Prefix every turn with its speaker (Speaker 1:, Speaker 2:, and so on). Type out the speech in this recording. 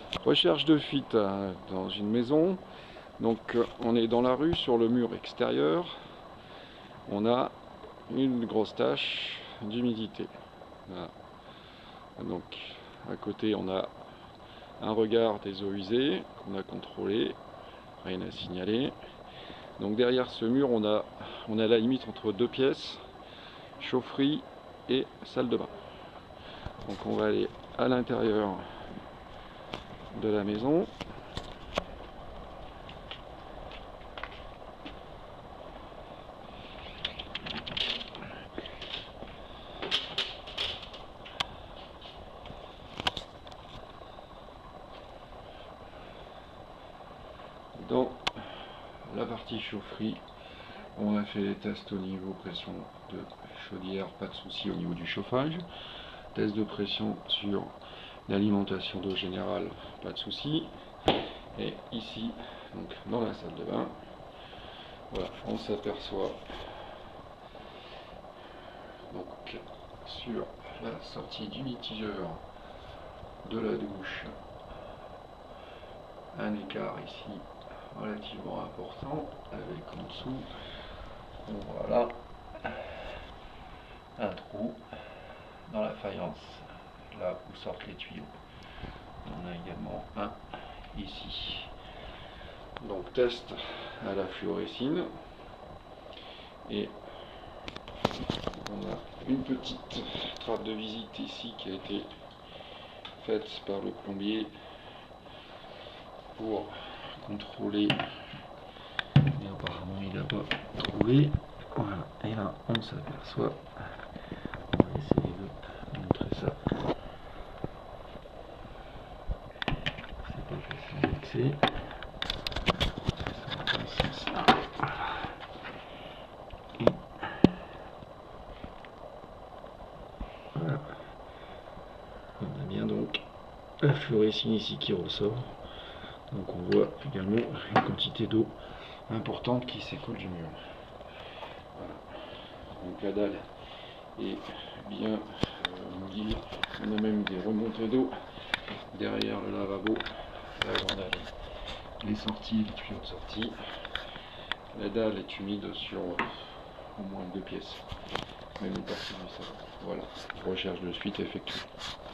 Speaker 1: Recherche de fuite dans une maison. Donc on est dans la rue, sur le mur extérieur. On a une grosse tache d'humidité. Voilà. Donc à côté on a un regard des eaux usées qu'on a contrôlé, rien à signaler. Donc derrière ce mur on a la limite entre deux pièces, chaufferie et salle de bain. Donc on va aller à l'intérieur de la maison. Dans la partie chaufferie, on a fait les tests au niveau pression de chaudière, pas de souci au niveau du chauffage. Test de pression sur l'alimentation d'eau générale, pas de souci. Et ici, donc dans la salle de bain, voilà, on s'aperçoit donc sur la sortie du mitigeur de la douche un écart ici relativement important, avec en dessous, voilà, un trou dans la faïence, là où sortent les tuyaux. On a également un ici. Donc test à la fluorescine, et on a une petite trappe de visite ici qui a été faite par le plombier pour contrôler, mais apparemment il n'a pas trouvé. Voilà, et là on s'aperçoit, on va essayer de montrer ça, c'est pas facile d'accès. Voilà, on a bien donc la fluorescine ici qui ressort. Donc on voit également une quantité d'eau importante qui s'écoule du mur. Voilà. Donc la dalle est bien mouillée. On a même des remontées d'eau derrière le lavabo, là où on a les sorties, les tuyaux de sortie. La dalle est humide sur au moins deux pièces, même une partie du salon. Voilà, recherche de fuite effectuée.